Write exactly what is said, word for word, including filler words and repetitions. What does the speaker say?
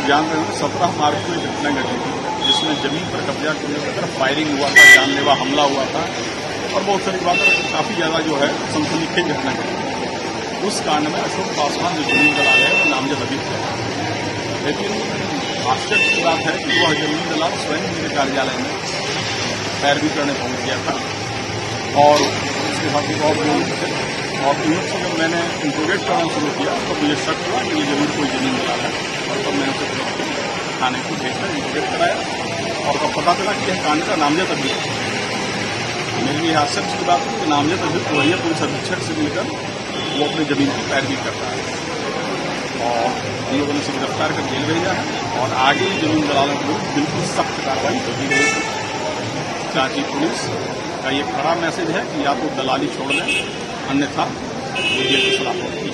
जान रहे हैं सत्रह मार्च को एक घटना घटी थी जिसमें जमीन पर कब्जा करने की तरफ फायरिंग हुआ था, जानलेवा हमला हुआ था और बहुत सारी बातें काफ़ी ज़्यादा जो है सनसनीखेज घटना घटी। उस कांड में अशोक पासवान जो जमीन दलाल है वो नामजद अभी थे, लेकिन आश्चर्य की बात है कि वह जमीन दलाल स्वयं मेरे कार्यालय में पैरवी करने पहुंच गया था और उसके साथ एक और लोग थे और इन लोग से जब मैंने इंट्रोगेट करना शुरू किया तो मुझे शक हुआ कि ये जमीन कोई जमीन दलाल है और तब मैंने उसे थाने को भेजकर इंट्रोगेट कराया और तब पता चला कि यह कांड का नामजद अभियुक्त है। मेरे लिए आश्चर्य की बात है कि नामजद अभियुक्त वही है, पुलिस अधीक्षक से मिलकर वो अपनी जमीन की पैरवी करता है और हम लोगों ने उसे गिरफ्तार कर जेल भेजा है और आगे जमीन दलालों के विरुद्ध बिल्कुल सख्त कार्रवाई होती रहेगी। रांची पुलिस का ये खड़ा मैसेज है कि या तो दलाली छोड़ दें, अन्यथा मीडिया के खिलाफ